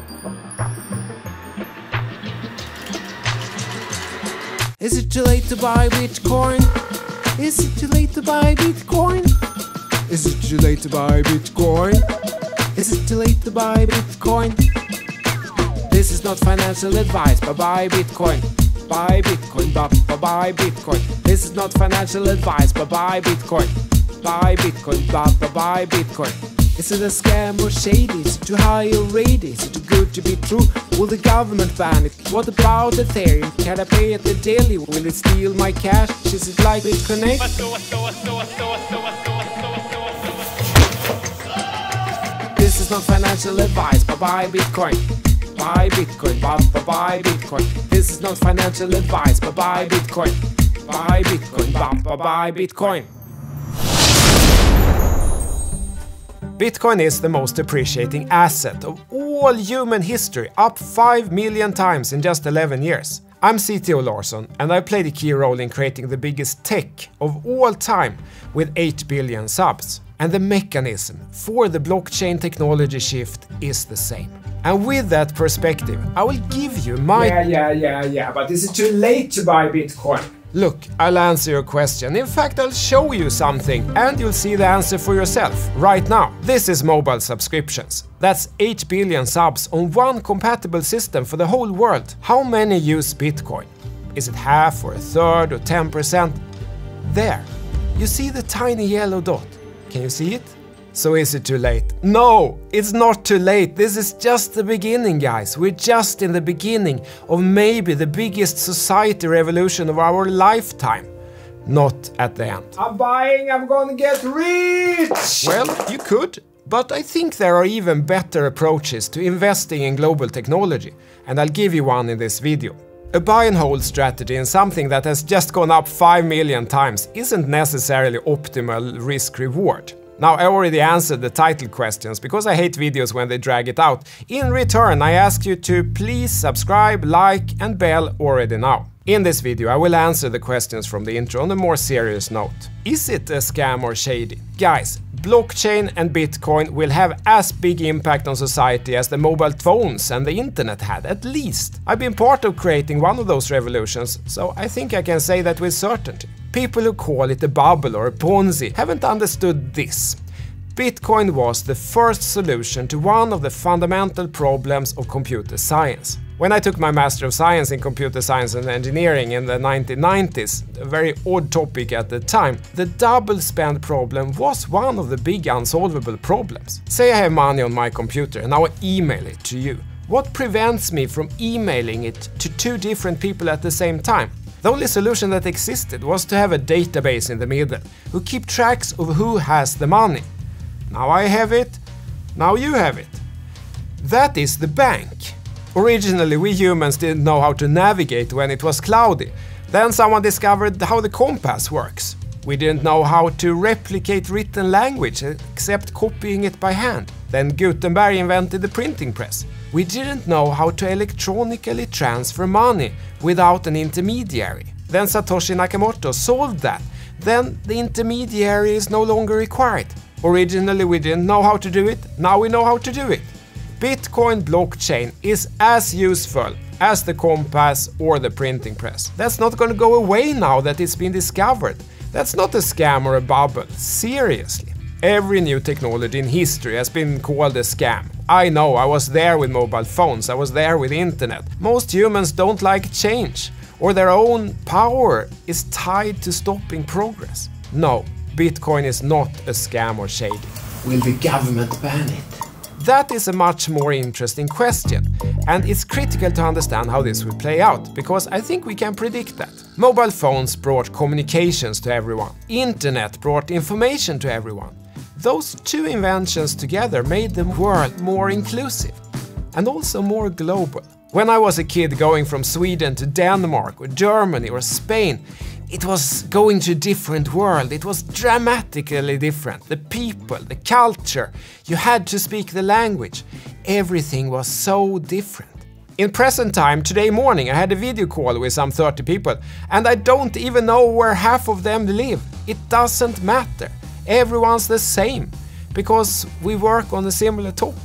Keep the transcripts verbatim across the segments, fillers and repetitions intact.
Is it too late to buy Bitcoin? Is it too late to buy Bitcoin? Is it too late to buy Bitcoin? Is it too late to buy Bitcoin? This is not financial advice, but buy Bitcoin. Buy Bitcoin, but buy Bitcoin. This is not financial advice, but buy Bitcoin. Buy Bitcoin, but buy Bitcoin. Is it a scam or shady? Is it too high or rated? Is it too good to be true? Will the government ban it? What about Ethereum? Can I pay at the daily? Will it steal my cash? Is it like BitConnect? This is not financial advice, but buy Bitcoin. Buy Bitcoin, but buy Bitcoin. This is not financial advice, but buy Bitcoin. Buy Bitcoin, but buy Bitcoin. Bitcoin is the most appreciating asset of all human history, up five million times in just eleven years. I'm C T O Larsson, and I played a key role in creating the biggest tech of all time with eight billion subs. And the mechanism for the blockchain technology shift is the same. And with that perspective, I will give you my... Yeah, yeah, yeah, yeah, but is it too late to buy Bitcoin? Look, I'll answer your question. In fact, I'll show you something and you'll see the answer for yourself right now. This is mobile subscriptions. That's eight billion subs on one compatible system for the whole world. How many use Bitcoin? Is it half or a third or ten percent? There. You see the tiny yellow dot? Can you see it? So is it too late? No, it's not too late. This is just the beginning, guys. We're just in the beginning of maybe the biggest society revolution of our lifetime. Not at the end. I'm buying, I'm gonna get rich! Well, you could, but I think there are even better approaches to investing in global technology, and I'll give you one in this video. A buy and hold strategy in something that has just gone up five million times isn't necessarily optimal risk-reward. Now, I already answered the title questions because I hate videos when they drag it out. In return, I ask you to please subscribe, like and bell already now. In this video, I will answer the questions from the intro on a more serious note. Is it a scam or shady? Guys, blockchain and Bitcoin will have as big impact on society as the mobile phones and the internet had, at least. I've been part of creating one of those revolutions, so I think I can say that with certainty. People who call it a bubble or a Ponzi haven't understood this. Bitcoin was the first solution to one of the fundamental problems of computer science. When I took my Master of Science in Computer Science and Engineering in the nineteen nineties, a very odd topic at the time, the double spend problem was one of the big unsolvable problems. Say I have money on my computer and now I email it to you. What prevents me from emailing it to two different people at the same time? The only solution that existed was to have a database in the middle, who keep tracks of who has the money. Now I have it, now you have it. That is the bank. Originally, we humans didn't know how to navigate when it was cloudy. Then someone discovered how the compass works. We didn't know how to replicate written language except copying it by hand. Then Gutenberg invented the printing press. We didn't know how to electronically transfer money without an intermediary. Then Satoshi Nakamoto solved that. Then the intermediary is no longer required. Originally we didn't know how to do it, now we know how to do it. Bitcoin blockchain is as useful as the compass or the printing press. That's not going to go away now that it's been discovered. That's not a scam or a bubble, seriously. Every new technology in history has been called a scam. I know, I was there with mobile phones, I was there with internet. Most humans don't like change, or their own power is tied to stopping progress. No, Bitcoin is not a scam or shady. Will the government ban it? That is a much more interesting question, and it's critical to understand how this will play out, because I think we can predict that. Mobile phones brought communications to everyone. Internet brought information to everyone. Those two inventions together made the world more inclusive and also more global. When I was a kid going from Sweden to Denmark or Germany or Spain, it was going to a different world. It was dramatically different. The people, the culture, you had to speak the language. Everything was so different. In present time, today morning, I had a video call with some thirty people, and I don't even know where half of them live. It doesn't matter. Everyone's the same, because we work on a similar topic.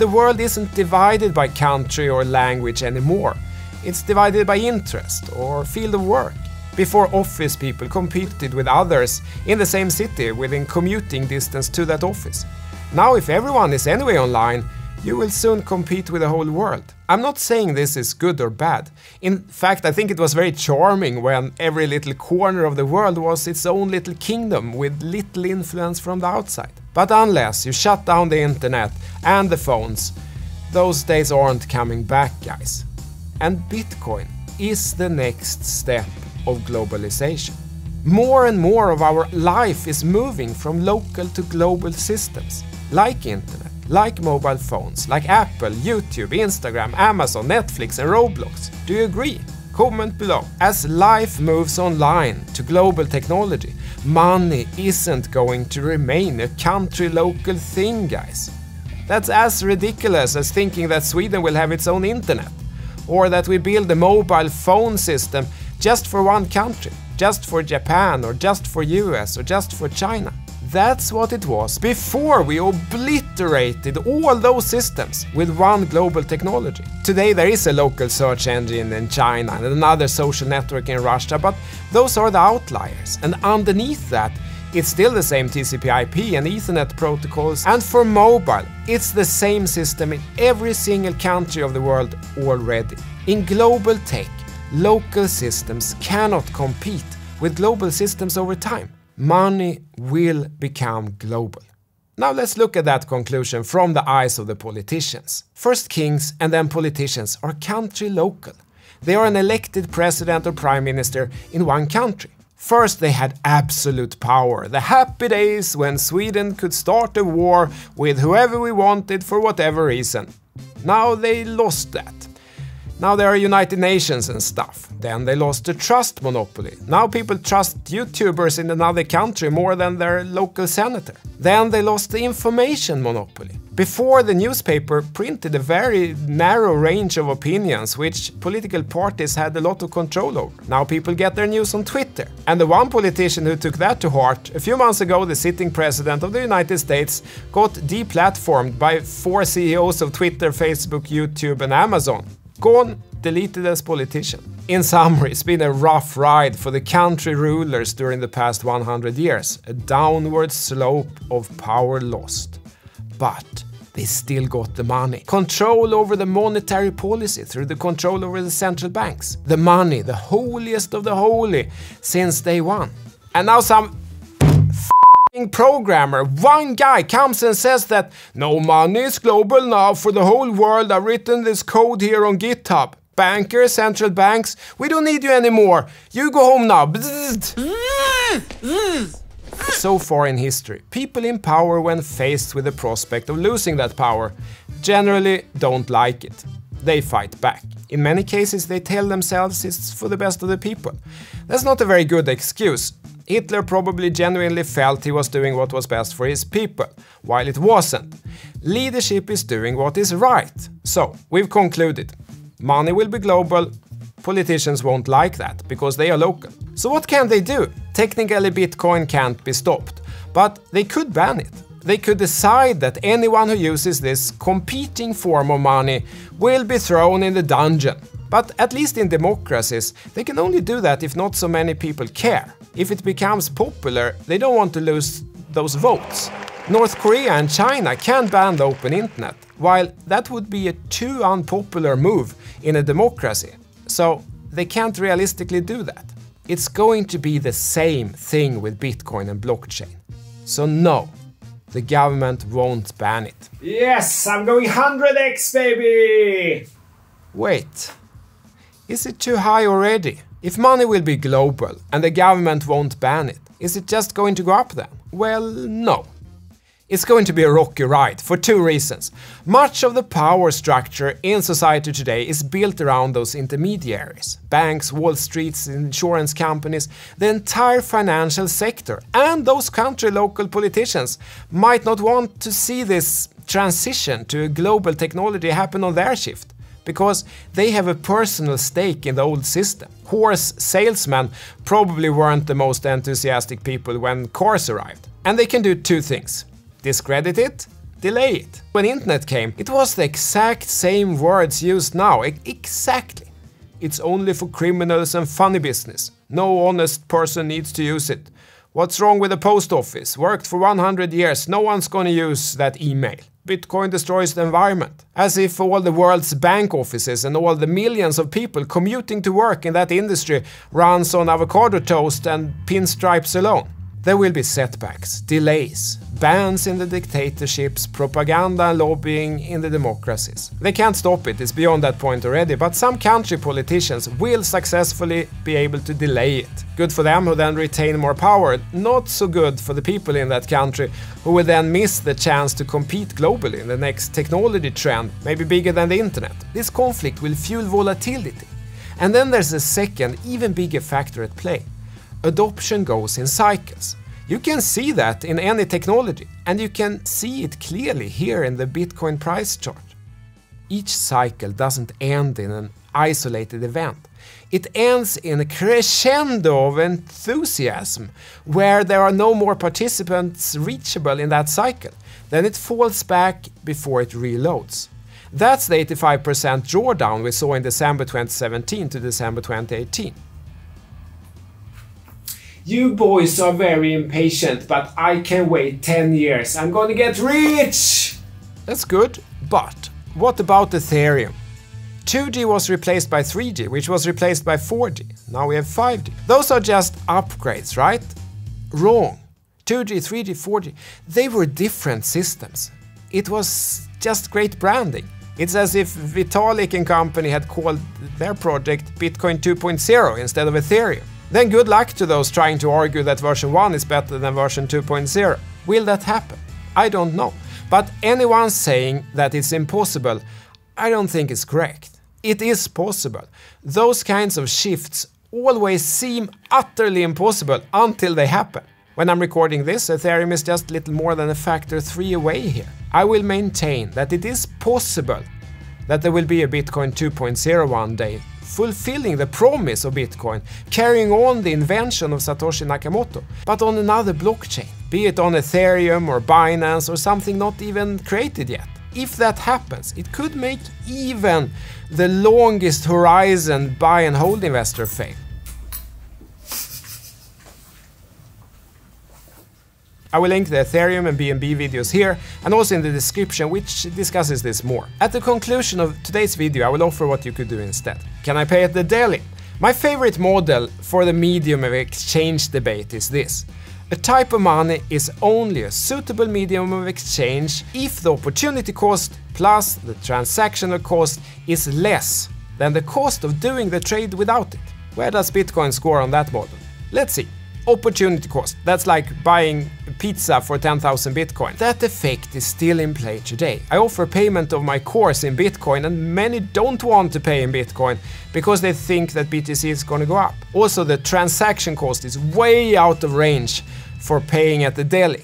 The world isn't divided by country or language anymore. It's divided by interest or field of work. Before, office people competed with others in the same city within commuting distance to that office. Now, if everyone is anyway online, you will soon compete with the whole world. I'm not saying this is good or bad. In fact, I think it was very charming when every little corner of the world was its own little kingdom with little influence from the outside. But unless you shut down the internet and the phones, those days aren't coming back, guys. And Bitcoin is the next step of globalization. More and more of our life is moving from local to global systems, like internet, like mobile phones, like Apple, YouTube, Instagram, Amazon, Netflix and Roblox. Do you agree? Comment below. As life moves online to global technology, money isn't going to remain a country local thing, guys. That's as ridiculous as thinking that Sweden will have its own internet, or that we build a mobile phone system just for one country, just for Japan, or just for U S, or just for China. That's what it was before we obliterated all those systems with one global technology. Today there is a local search engine in China and another social network in Russia, but those are the outliers. And underneath that, it's still the same T C P I P and Ethernet protocols, and for mobile, it's the same system in every single country of the world already. In global tech, local systems cannot compete with global systems over time. Money will become global. Now let's look at that conclusion from the eyes of the politicians. First, kings and then politicians are country local. They are an elected president or prime minister in one country. First, they had absolute power, the happy days when Sweden could start a war with whoever we wanted for whatever reason. Now they lost that. Now there are United Nations and stuff. Then they lost the trust monopoly. Now people trust YouTubers in another country more than their local senator. Then they lost the information monopoly. Before, the newspaper printed a very narrow range of opinions which political parties had a lot of control over. Now people get their news on Twitter. And the one politician who took that to heart, a few months ago the sitting president of the United States got deplatformed by four C E Os of Twitter, Facebook, YouTube and Amazon. Gone, deleted as politician. In summary, it's been a rough ride for the country rulers during the past one hundred years, a downward slope of power lost. But they still got the money. Control over the monetary policy through the control over the central banks. The money, the holiest of the holy, since day one. And now some programmer, one guy comes and says that no, money is global now for the whole world. I've written this code here on GitHub. Bankers, central banks, we don't need you anymore. You go home now. So far in history, people in power, when faced with the prospect of losing that power, generally don't like it. They fight back. In many cases, they tell themselves it's for the best of the people. That's not a very good excuse. Hitler probably genuinely felt he was doing what was best for his people, while it wasn't. Leadership is doing what is right. So, we've concluded. Money will be global. Politicians won't like that, because they are local. So what can they do? Technically, Bitcoin can't be stopped, but they could ban it. They could decide that anyone who uses this competing form of money will be thrown in the dungeon. But at least in democracies, they can only do that if not so many people care. If it becomes popular, they don't want to lose those votes. North Korea and China can ban the open internet, while that would be a too unpopular move in a democracy. So they can't realistically do that. It's going to be the same thing with Bitcoin and blockchain. So no, the government won't ban it. Yes, I'm going one hundred X, baby! Wait, is it too high already? If money will be global and the government won't ban it, is it just going to go up then? Well, no. It's going to be a rocky ride for two reasons. Much of the power structure in society today is built around those intermediaries. Banks, Wall Streets, insurance companies, the entire financial sector, and those country local politicians might not want to see this transition to a global technology happen on their shift, because they have a personal stake in the old system. Horse salesmen probably weren't the most enthusiastic people when cars arrived. And they can do two things. Discredit it, delay it. When internet came, it was the exact same words used now, e- exactly. It's only for criminals and funny business. No honest person needs to use it. What's wrong with the post office? Worked for one hundred years, no one's gonna use that email. Bitcoin destroys the environment. As if all the world's bank offices and all the millions of people commuting to work in that industry runs on avocado toast and pinstripes alone. There will be setbacks, delays, bans in the dictatorships, propaganda and lobbying in the democracies. They can't stop it, it's beyond that point already, but some country politicians will successfully be able to delay it. Good for them who then retain more power, not so good for the people in that country who will then miss the chance to compete globally in the next technology trend, maybe bigger than the internet. This conflict will fuel volatility. And then there's a second, even bigger factor at play. Adoption goes in cycles. You can see that in any technology, and you can see it clearly here in the Bitcoin price chart. Each cycle doesn't end in an isolated event. It ends in a crescendo of enthusiasm, where there are no more participants reachable in that cycle. Then it falls back before it reloads. That's the eighty-five percent drawdown we saw in December twenty seventeen to December twenty eighteen. You boys are very impatient, but I can wait ten years. I'm gonna get rich! That's good, but what about Ethereum? two G was replaced by three G, which was replaced by four G. Now we have five G. Those are just upgrades, right? Wrong. two G, three G, four G, they were different systems. It was just great branding. It's as if Vitalik and company had called their project Bitcoin two point oh instead of Ethereum. Then good luck to those trying to argue that version one is better than version two point oh. Will that happen? I don't know. But anyone saying that it's impossible, I don't think is correct. It is possible. Those kinds of shifts always seem utterly impossible until they happen. When I'm recording this, Ethereum is just little more than a factor three away here. I will maintain that it is possible that there will be a Bitcoin two point oh one day, fulfilling the promise of Bitcoin, carrying on the invention of Satoshi Nakamoto, but on another blockchain, be it on Ethereum or Binance or something not even created yet. If that happens, it could make even the longest horizon buy and hold investor fail. I will link the Ethereum and B N B videos here and also in the description, which discusses this more. At the conclusion of today's video, I will offer what you could do instead. Can I pay at the deli? My favorite model for the medium of exchange debate is this. A type of money is only a suitable medium of exchange if the opportunity cost plus the transactional cost is less than the cost of doing the trade without it. Where does Bitcoin score on that model? Let's see. Opportunity cost, that's like buying pizza for ten thousand Bitcoin. That effect is still in play today. I offer payment of my course in Bitcoin and many don't want to pay in Bitcoin because they think that B T C is going to go up. Also, the transaction cost is way out of range for paying at the deli.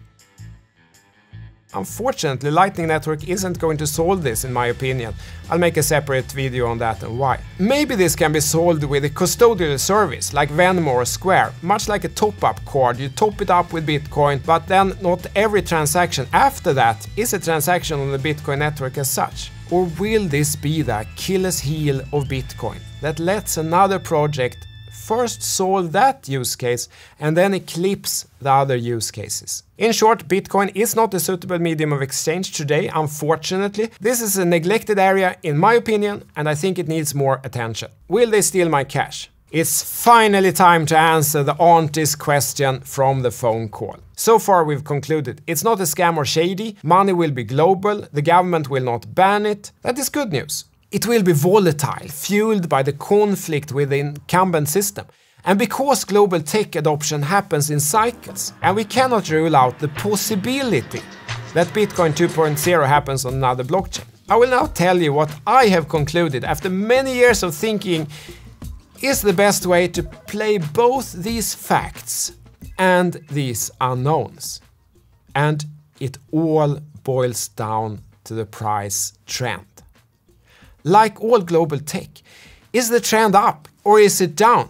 Unfortunately, Lightning Network isn't going to solve this, in my opinion. I'll make a separate video on that and why. Maybe this can be solved with a custodial service like Venmo or Square, much like a top-up card. You top it up with Bitcoin, but then not every transaction after that is a transaction on the Bitcoin network as such. Or will this be the Achilles heel of Bitcoin that lets another project first solve that use case and then eclipse the other use cases? In short, Bitcoin is not a suitable medium of exchange today, unfortunately. This is a neglected area in my opinion, and I think it needs more attention. Will they steal my cash? It's finally time to answer the auntie's question from the phone call. So far we've concluded it's not a scam or shady, money will be global, the government will not ban it. That is good news. It will be volatile, fueled by the conflict with the incumbent system. And because global tech adoption happens in cycles, and we cannot rule out the possibility that Bitcoin two point oh happens on another blockchain. I will now tell you what I have concluded after many years of thinking is the best way to play both these facts and these unknowns. And it all boils down to the price trend. Like all global tech, is the trend up or is it down?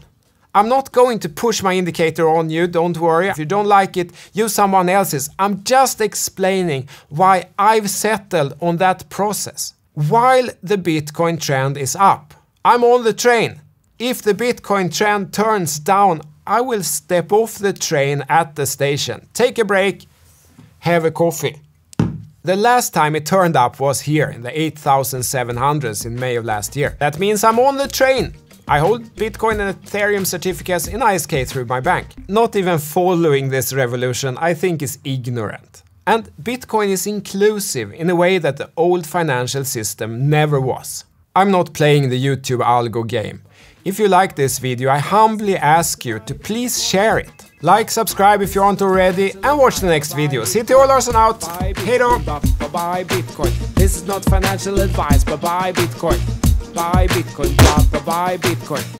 I'm not going to push my indicator on you, don't worry. If you don't like it, use someone else's. I'm just explaining why I've settled on that process. While the Bitcoin trend is up, I'm on the train. If the Bitcoin trend turns down, I will step off the train at the station, take a break, have a coffee. The last time it turned up was here in the eight thousand seven hundreds in May of last year. That means I'm on the train. I hold Bitcoin and Ethereum certificates in I S K through my bank. Not even following this revolution, I think, is ignorant. And Bitcoin is inclusive in a way that the old financial system never was. I'm not playing the YouTube algo game. If you like this video, I humbly ask you to please share it. Like, subscribe if you aren't already, and watch the next video. C T O Larsson out. Hej då! Bye Bitcoin. This is not financial advice, but buy Bitcoin. Buy Bitcoin. Buy Bitcoin.